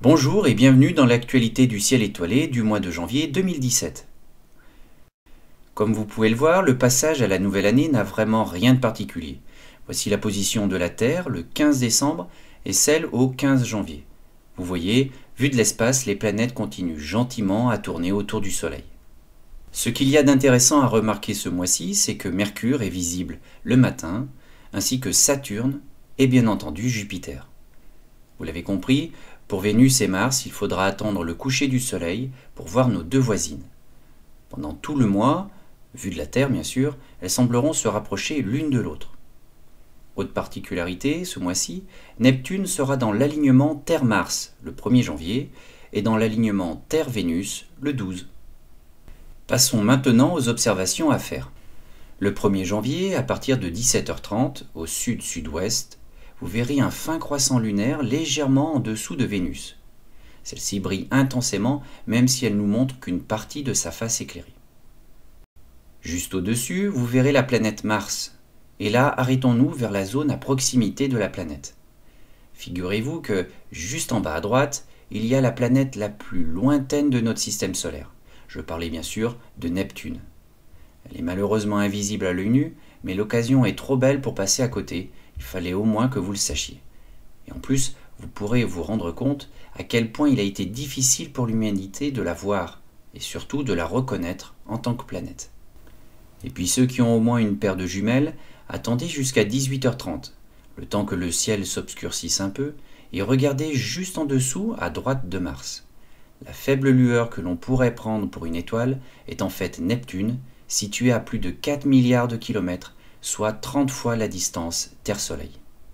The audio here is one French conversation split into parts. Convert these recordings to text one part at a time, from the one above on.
Bonjour et bienvenue dans l'actualité du ciel étoilé du mois de janvier 2017. Comme vous pouvez le voir, le passage à la nouvelle année n'a vraiment rien de particulier. Voici la position de la Terre le 15 décembre et celle au 15 janvier. Vous voyez, vu de l'espace, les planètes continuent gentiment à tourner autour du Soleil. Ce qu'il y a d'intéressant à remarquer ce mois-ci, c'est que Mercure est visible le matin, ainsi que Saturne et bien entendu Jupiter. Vous l'avez compris, pour Vénus et Mars, il faudra attendre le coucher du Soleil pour voir nos deux voisines. Pendant tout le mois, vu de la Terre bien sûr, elles sembleront se rapprocher l'une de l'autre. Autre particularité, ce mois-ci, Neptune sera dans l'alignement Terre-Mars le 1er janvier et dans l'alignement Terre-Vénus le 12. Passons maintenant aux observations à faire. Le 1er janvier, à partir de 17h30, au sud-sud-ouest, vous verrez un fin croissant lunaire légèrement en dessous de Vénus. Celle-ci brille intensément, même si elle nous montre qu'une partie de sa face éclairée. Juste au-dessus, vous verrez la planète Mars. Et là, arrêtons-nous vers la zone à proximité de la planète. Figurez-vous que, juste en bas à droite, il y a la planète la plus lointaine de notre système solaire. Je parlais bien sûr de Neptune. Elle est malheureusement invisible à l'œil nu, mais l'occasion est trop belle pour passer à côté. Il fallait au moins que vous le sachiez. Et en plus, vous pourrez vous rendre compte à quel point il a été difficile pour l'humanité de la voir, et surtout de la reconnaître en tant que planète. Et puis ceux qui ont au moins une paire de jumelles, attendez jusqu'à 18h30, le temps que le ciel s'obscurcisse un peu, et regardez juste en dessous, à droite de Mars. La faible lueur que l'on pourrait prendre pour une étoile est en fait Neptune, située à plus de 4 milliards de kilomètres, soit 30 fois la distance Terre-Soleil.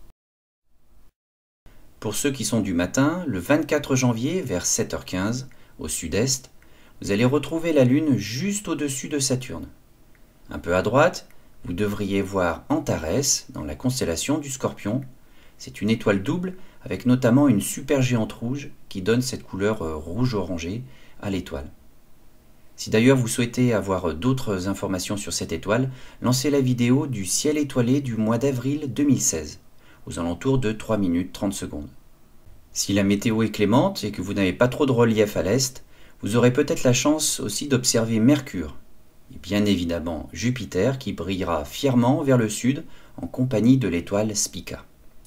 Pour ceux qui sont du matin, le 24 janvier vers 7h15, au sud-est, vous allez retrouver la Lune juste au-dessus de Saturne. Un peu à droite, vous devriez voir Antares dans la constellation du Scorpion. C'est une étoile double avec notamment une supergéante rouge qui donne cette couleur rouge-orangé à l'étoile. Si d'ailleurs vous souhaitez avoir d'autres informations sur cette étoile, lancez la vidéo du ciel étoilé du mois d'avril 2016, aux alentours de 3 minutes 30 secondes. Si la météo est clémente et que vous n'avez pas trop de relief à l'est, vous aurez peut-être la chance aussi d'observer Mercure, et bien évidemment Jupiter qui brillera fièrement vers le sud en compagnie de l'étoile Spica.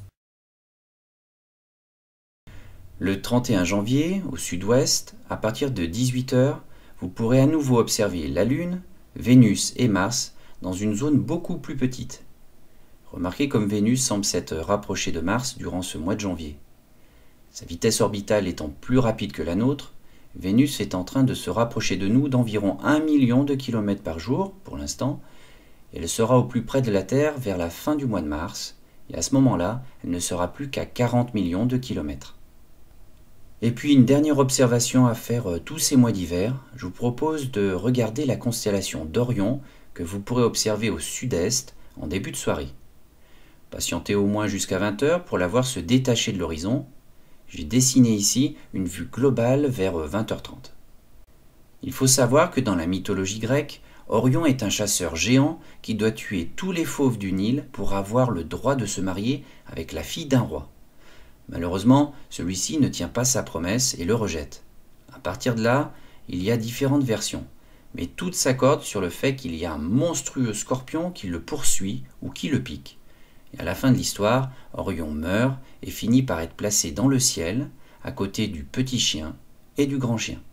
Le 31 janvier, au sud-ouest, à partir de 18h, vous pourrez à nouveau observer la Lune, Vénus et Mars dans une zone beaucoup plus petite. Remarquez comme Vénus semble s'être rapprochée de Mars durant ce mois de janvier. Sa vitesse orbitale étant plus rapide que la nôtre, Vénus est en train de se rapprocher de nous d'environ 1 million de kilomètres par jour pour l'instant, et elle sera au plus près de la Terre vers la fin du mois de mars, et à ce moment-là, elle ne sera plus qu'à 40 millions de kilomètres. Et puis une dernière observation à faire tous ces mois d'hiver, je vous propose de regarder la constellation d'Orion que vous pourrez observer au sud-est en début de soirée. Patientez au moins jusqu'à 20h pour la voir se détacher de l'horizon. J'ai dessiné ici une vue globale vers 20h30. Il faut savoir que dans la mythologie grecque, Orion est un chasseur géant qui doit tuer tous les fauves du Nil pour avoir le droit de se marier avec la fille d'un roi. Malheureusement, celui-ci ne tient pas sa promesse et le rejette. À partir de là, il y a différentes versions, mais toutes s'accordent sur le fait qu'il y a un monstrueux scorpion qui le poursuit ou qui le pique. Et à la fin de l'histoire, Orion meurt et finit par être placé dans le ciel, à côté du petit chien et du grand chien.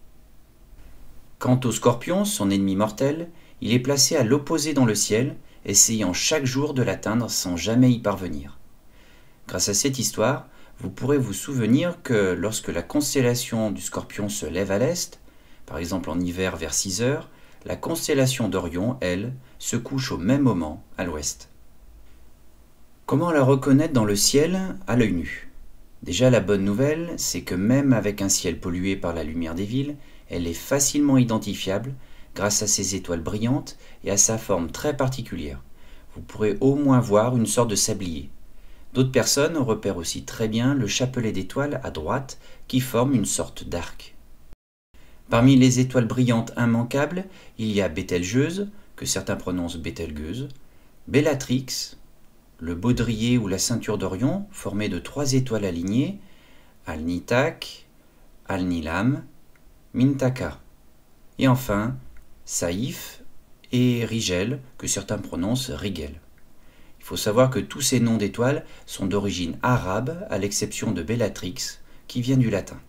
Quant au scorpion, son ennemi mortel, il est placé à l'opposé dans le ciel, essayant chaque jour de l'atteindre sans jamais y parvenir. Grâce à cette histoire, vous pourrez vous souvenir que lorsque la constellation du Scorpion se lève à l'est, par exemple en hiver vers 6 heures, la constellation d'Orion, elle, se couche au même moment à l'ouest. Comment la reconnaître dans le ciel à l'œil nu? Déjà la bonne nouvelle, c'est que même avec un ciel pollué par la lumière des villes, elle est facilement identifiable grâce à ses étoiles brillantes et à sa forme très particulière. Vous pourrez au moins voir une sorte de sablier. D'autres personnes repèrent aussi très bien le chapelet d'étoiles à droite qui forme une sorte d'arc. Parmi les étoiles brillantes immanquables, il y a Bételgeuse, que certains prononcent Bételgeuse, Bellatrix, le baudrier ou la ceinture d'Orion, formé de 3 étoiles alignées, Alnitak, Alnilam, Mintaka. Et enfin, Saïf et Rigel, que certains prononcent Rigel. Il faut savoir que tous ces noms d'étoiles sont d'origine arabe, à l'exception de Bellatrix, qui vient du latin.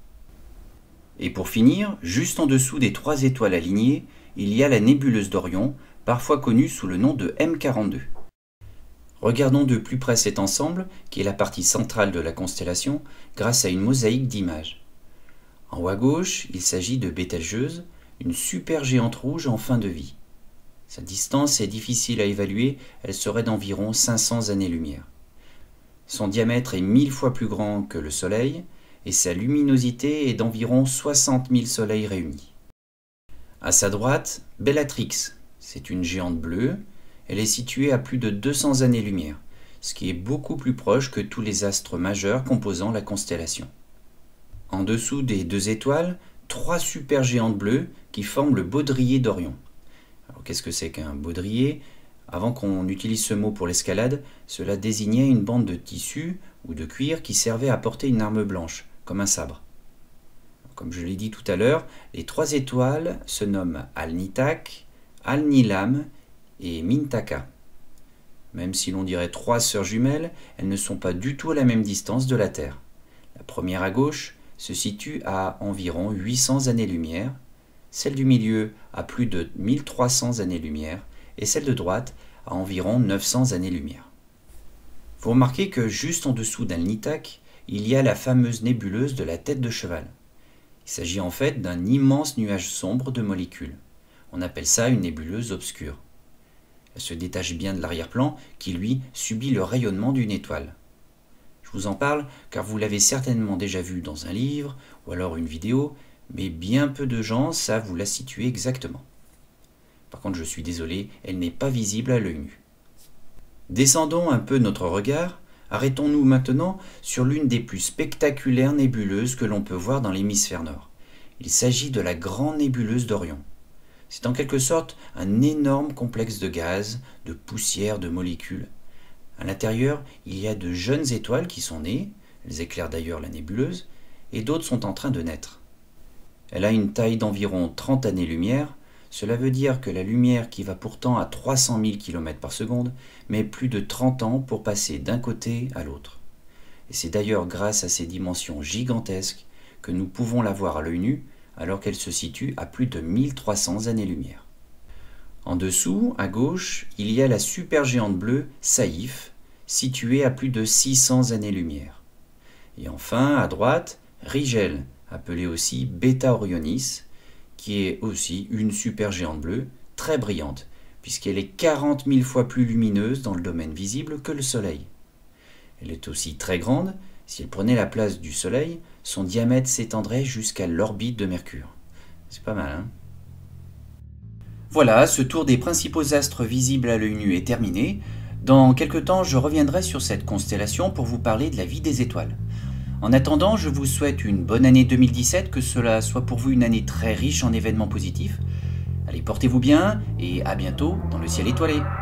Et pour finir, juste en dessous des 3 étoiles alignées, il y a la nébuleuse d'Orion, parfois connue sous le nom de M42. Regardons de plus près cet ensemble, qui est la partie centrale de la constellation, grâce à une mosaïque d'images. En haut à gauche, il s'agit de Bételgeuse, une supergéante rouge en fin de vie. Sa distance est difficile à évaluer, elle serait d'environ 500 années-lumière. Son diamètre est 1000 fois plus grand que le Soleil, et sa luminosité est d'environ 60 000 soleils réunis. À sa droite, Bellatrix, c'est une géante bleue, elle est située à plus de 200 années-lumière, ce qui est beaucoup plus proche que tous les astres majeurs composant la constellation. En dessous des 2 étoiles, 3 supergéantes bleues qui forment le baudrier d'Orion. Alors qu'est-ce que c'est qu'un baudrier ? Avant qu'on utilise ce mot pour l'escalade, cela désignait une bande de tissu ou de cuir qui servait à porter une arme blanche, comme un sabre. Comme je l'ai dit tout à l'heure, les 3 étoiles se nomment Alnitak, Alnilam et Mintaka. Même si l'on dirait 3 sœurs jumelles, elles ne sont pas du tout à la même distance de la Terre. La première à gauche se situe à environ 800 années-lumière, celle du milieu à plus de 1300 années-lumière et celle de droite à environ 900 années-lumière. Vous remarquez que juste en dessous d'Alnitak, il y a la fameuse nébuleuse de la tête de cheval. Il s'agit en fait d'un immense nuage sombre de molécules. On appelle ça une nébuleuse obscure. Elle se détache bien de l'arrière-plan qui, lui, subit le rayonnement d'une étoile. Je vous en parle car vous l'avez certainement déjà vu dans un livre ou alors une vidéo, mais bien peu de gens savent où la situer exactement. Par contre, je suis désolé, elle n'est pas visible à l'œil nu. Descendons un peu notre regard, arrêtons-nous maintenant sur l'une des plus spectaculaires nébuleuses que l'on peut voir dans l'hémisphère nord. Il s'agit de la grande nébuleuse d'Orion. C'est en quelque sorte un énorme complexe de gaz, de poussière, de molécules. À l'intérieur, il y a de jeunes étoiles qui sont nées, elles éclairent d'ailleurs la nébuleuse, et d'autres sont en train de naître. Elle a une taille d'environ 30 années-lumière, cela veut dire que la lumière qui va pourtant à 300 000 km par seconde met plus de 30 ans pour passer d'un côté à l'autre. Et c'est d'ailleurs grâce à ces dimensions gigantesques que nous pouvons la voir à l'œil nu, alors qu'elle se situe à plus de 1300 années-lumière. En dessous, à gauche, il y a la supergéante bleue Saïf, située à plus de 600 années-lumière. Et enfin, à droite, Rigel, appelée aussi Beta Orionis, qui est aussi une supergéante bleue très brillante, puisqu'elle est 40 000 fois plus lumineuse dans le domaine visible que le Soleil. Elle est aussi très grande. Si elle prenait la place du Soleil, son diamètre s'étendrait jusqu'à l'orbite de Mercure. C'est pas mal, hein ? Voilà, ce tour des principaux astres visibles à l'œil nu est terminé. Dans quelque temps, je reviendrai sur cette constellation pour vous parler de la vie des étoiles. En attendant, je vous souhaite une bonne année 2017, que cela soit pour vous une année très riche en événements positifs. Allez, portez-vous bien et à bientôt dans le ciel étoilé.